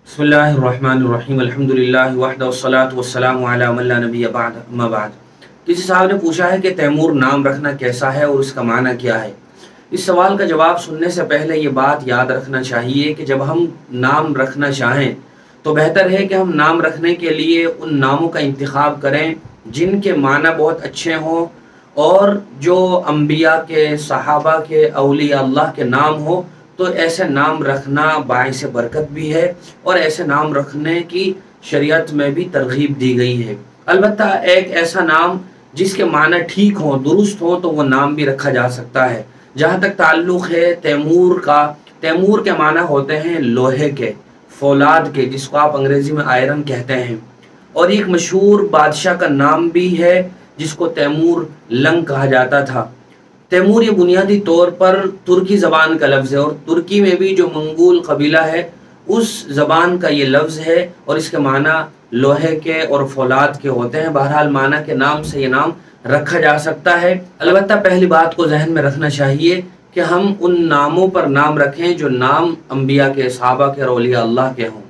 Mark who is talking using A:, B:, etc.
A: बिस्मिल्लाहिर्रहमानिर्रहीम अल्हम्दुलिल्लाहि वहदहु वस्सलातु वस्सलामु अला मन ला नबिय्य बअद अम्मा बाद। किसी साहब ने पूछा है कि तैमूर नाम रखना कैसा है और उसका माना क्या है। इस सवाल का जवाब सुनने से पहले ये बात याद रखना चाहिए कि जब हम नाम रखना चाहें तो बेहतर है कि हम नाम रखने के लिए उन नामों का इंतखाब करें जिनके माना बहुत अच्छे हों और जो अम्बिया के, सहाबा के, औलिया अल्लाह के नाम हो। तो ऐसे नाम रखना बाइस बरकत भी है और ऐसे नाम रखने की शरीयत में भी तरगीब दी गई है। अलबत्ता एक ऐसा नाम जिसके माना ठीक हो, दुरुस्त हो, तो वो नाम भी रखा जा सकता है। जहाँ तक ताल्लुक़ है तैमूर का, तैमूर के माना होते हैं लोहे के, फौलाद के, जिसको आप अंग्रेज़ी में आयरन कहते हैं। और एक मशहूर बादशाह का नाम भी है जिसको तैमूर लंग कहा जाता था। तैमूर ये बुनियादी तौर पर तुर्की ज़बान का लफ्ज़ है और तुर्की में भी जो मंगोल कबीला है उस ज़बान का ये लफ्ज़ है और इसके माना लोहे के और फौलाद के होते हैं। बहरहाल माना के नाम से ये नाम रखा जा सकता है। अलबत्ता पहली बात को जहन में रखना चाहिए कि हम उन नामों पर नाम रखें जो नाम अम्बिया के, सहाबा के और औलिया अल्लाह के हों।